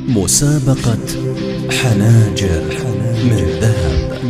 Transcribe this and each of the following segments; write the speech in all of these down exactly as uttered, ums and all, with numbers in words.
مسابقة حناجر من ذهب.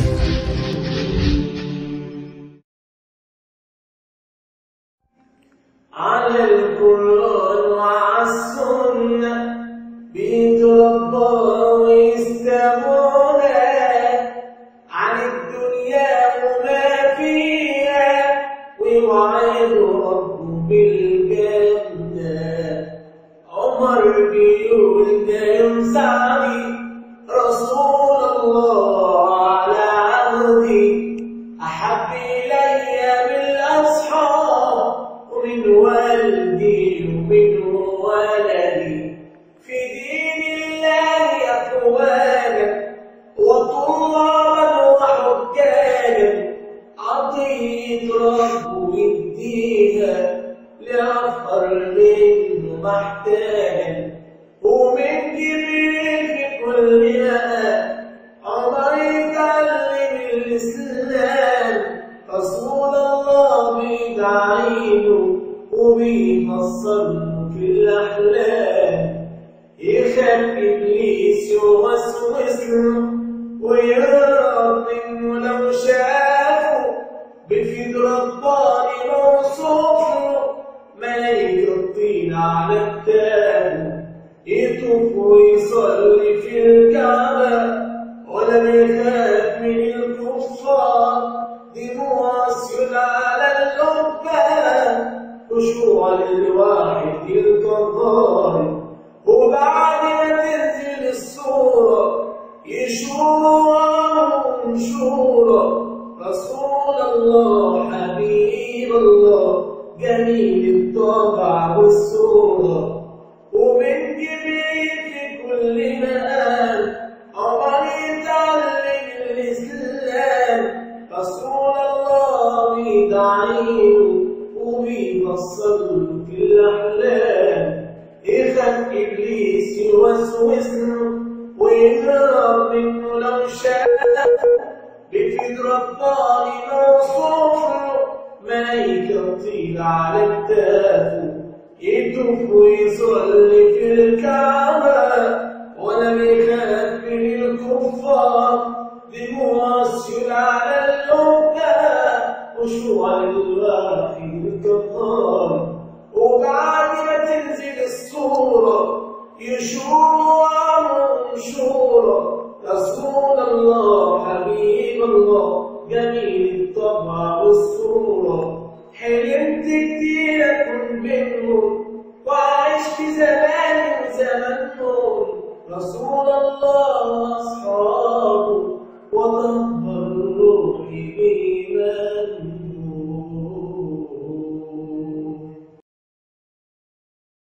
على القرآن وعلى السنة بيتربوا ويستمعونا عن الدنيا وما فيها ويوعدوا ربه بالجنة. عمر بيقول ده يوم سعدي رسول الله على عهدي أحب إلي من الأصحاب ومن والدي ومن ولدي. في دين الله يا اخوانا وطلابا وحجاجا عطية ربه يديها لأفقر منه محتاجا. ومن جبريل في كل مقام عمر يتعلم الإسلام. رسول الله بيدعيله وبيفصله في الأحلام. يخاف إبليس يوسوسله ويهرب منه لو شافه. بفيد رباني موصوفه ملايك الطين على كتافه. يطوف ويصلي في الكعبة ولم يخاف من الكفار. دموع أسود على اللبان خشوع للواحد القهار. وبعد ما تنزل الصورة يشوروا شورى. رسول الله حبيب الله جميل الطبع والصورة. ومن جبريل في كل مقام عمر يتعلم الإسلام. رسول الله بيدعيله وبيفصله في الأحلام. يخاف إبليس يوسوسله ويهرب منه لو شاف. بفيد رباني موصوفه ملايكة تطير على كتافه. يطوف ويصلي في الكعبة ولم يخاف من الكفار. دموع أسود على اللبان خشوع للواحد القهار. وبعد ما تنزل الصورة يشوروا شورى. رسول الله حبيب الله جميل الطبع والصورة. حلمت كتير أكون بينهم وأعيش في زمان وزمنهم. رسول الله أصحاب